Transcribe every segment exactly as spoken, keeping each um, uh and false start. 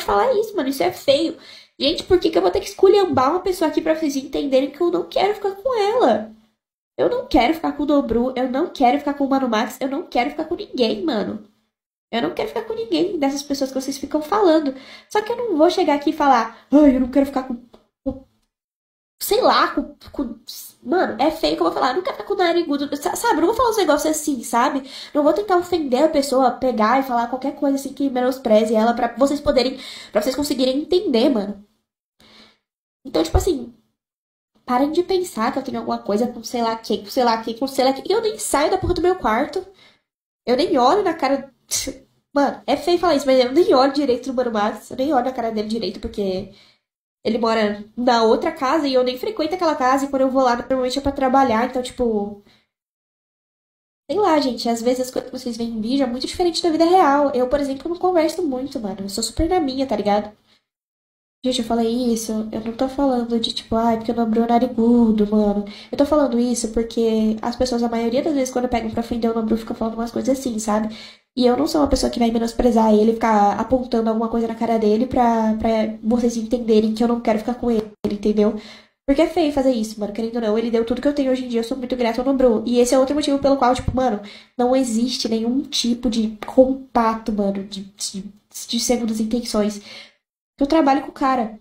falar isso, mano. Isso é feio. Gente, por que que eu vou ter que esculhambar uma pessoa aqui pra vocês entenderem que eu não quero ficar com ela? Eu não quero ficar com o Dobru, eu não quero ficar com o Mano Max, eu não quero ficar com ninguém, mano. Eu não quero ficar com ninguém dessas pessoas que vocês ficam falando. Só que eu não vou chegar aqui e falar, ai, eu não quero ficar com, com sei lá, com, com- Mano, é feio que eu vou falar, eu não quero ficar com o narigudo, sa- sabe? Eu não vou falar uns negócios assim, sabe? Não vou tentar ofender a pessoa, pegar e falar qualquer coisa assim que menospreze ela pra vocês poderem, pra vocês conseguirem entender, mano. Então, tipo assim, parem de pensar que eu tenho alguma coisa com sei lá quem, com sei lá quem, com sei lá quem. E eu nem saio da porra do meu quarto. Eu nem olho na cara. Mano, é feio falar isso, mas eu nem olho direito no Mano Max. Eu nem olho na cara dele direito, porque ele mora na outra casa e eu nem frequento aquela casa. E quando eu vou lá, normalmente é pra trabalhar. Então, tipo, sei lá, gente. Às vezes as coisas que vocês veem em vídeo é muito diferente da vida real. Eu, por exemplo, não converso muito, mano. Eu sou super na minha, tá ligado? Gente, eu falei isso, eu não tô falando de tipo, ai, porque eu não abri o narigudo, mano. Eu tô falando isso porque as pessoas, a maioria das vezes, quando pegam pra ofender o Nobru, ficam falando umas coisas assim, sabe? E eu não sou uma pessoa que vai menosprezar ele, ficar apontando alguma coisa na cara dele pra, pra vocês entenderem que eu não quero ficar com ele, entendeu? Porque é feio fazer isso, mano, querendo ou não. Ele deu tudo que eu tenho hoje em dia, eu sou muito grata ao Nobru. E esse é outro motivo pelo qual, tipo, mano, não existe nenhum tipo de contato, mano, de, de, de segundas intenções. Eu trabalho com o cara.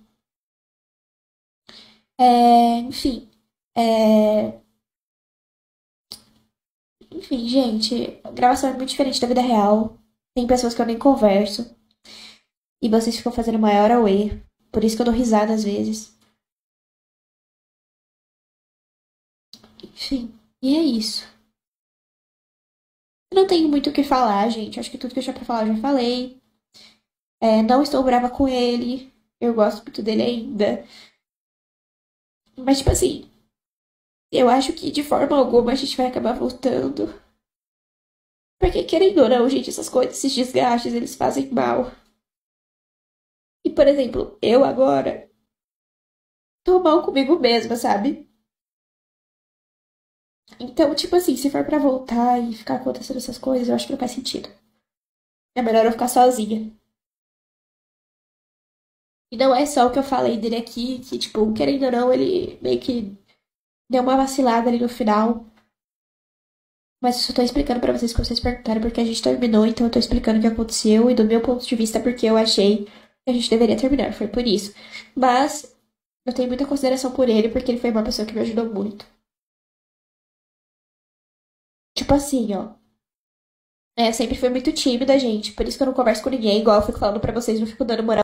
É, enfim. É, enfim, gente, a gravação é muito diferente da vida real. Tem pessoas que eu nem converso. E vocês ficam fazendo maior auê. Por isso que eu dou risada às vezes. Enfim. E é isso. Eu não tenho muito o que falar, gente. Acho que tudo que eu tinha pra falar eu já falei. É, não estou brava com ele. Eu gosto muito dele ainda. Mas, tipo assim, eu acho que de forma alguma a gente vai acabar voltando. Porque, querendo ou não, gente, essas coisas, esses desgastes, eles fazem mal. E, por exemplo, eu agora tô mal comigo mesma, sabe? Então, tipo assim, se for pra voltar e ficar acontecendo essas coisas, eu acho que não faz sentido. É melhor eu ficar sozinha. E não é só o que eu falei dele aqui, que, tipo, querendo ou não, ele meio que deu uma vacilada ali no final. Mas eu só tô explicando pra vocês que vocês perguntaram porque a gente terminou, então eu tô explicando o que aconteceu e do meu ponto de vista porque eu achei que a gente deveria terminar, foi por isso. Mas eu tenho muita consideração por ele porque ele foi uma pessoa que me ajudou muito. Tipo assim, ó. É, sempre foi muito tímida, gente. Por isso que eu não converso com ninguém, igual eu fico falando pra vocês, não fico dando moral